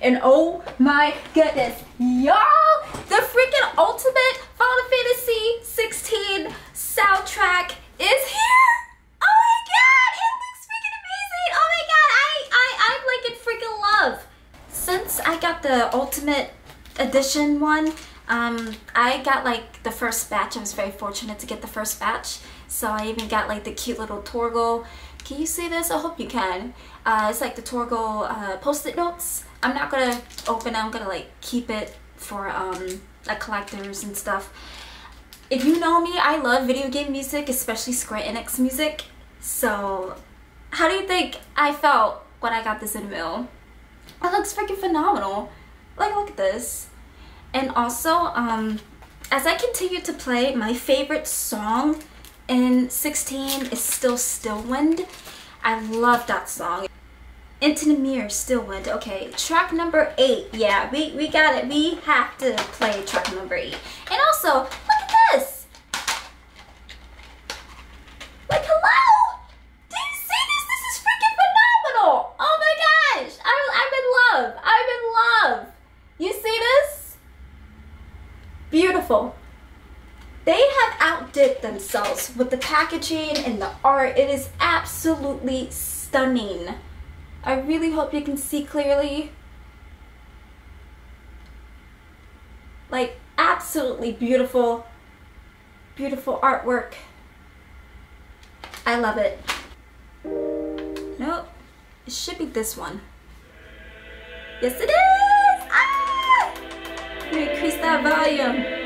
And oh my goodness, y'all, the freaking ultimate Final Fantasy 16 soundtrack is here. Oh my god, it looks freaking amazing. Oh my god, I'm like in freaking love. Since I got the ultimate edition one, I got like the first batch. I was very fortunate to get the first batch. So I even got like the cute little Torgal. Can you see this? I hope you can. It's like the Torgal post-it notes. I'm not gonna open it. I'm gonna like keep it for like collectors and stuff. If you know me, I love video game music, especially Square Enix music. So how do you think I felt when I got this in the mail? It looks freaking phenomenal. Like, look at this. And also, as I continue to play, my favorite song in 16 is still Stillwind. I love that song. Into the Mirror, Stillwind. Okay, track number 8. Yeah, we got it. We have to play track number 8. And also, look at this. Like, hello? Do you see this? This is freaking phenomenal. Oh my gosh. I'm in love. I'm in love. You see this? Beautiful. They have outdid themselves with the packaging and the art. It is absolutely stunning. I really hope you can see clearly. Like, absolutely beautiful, beautiful artwork. I love it. Nope, it should be this one. Yes, it is! Ah! Let me increase that volume.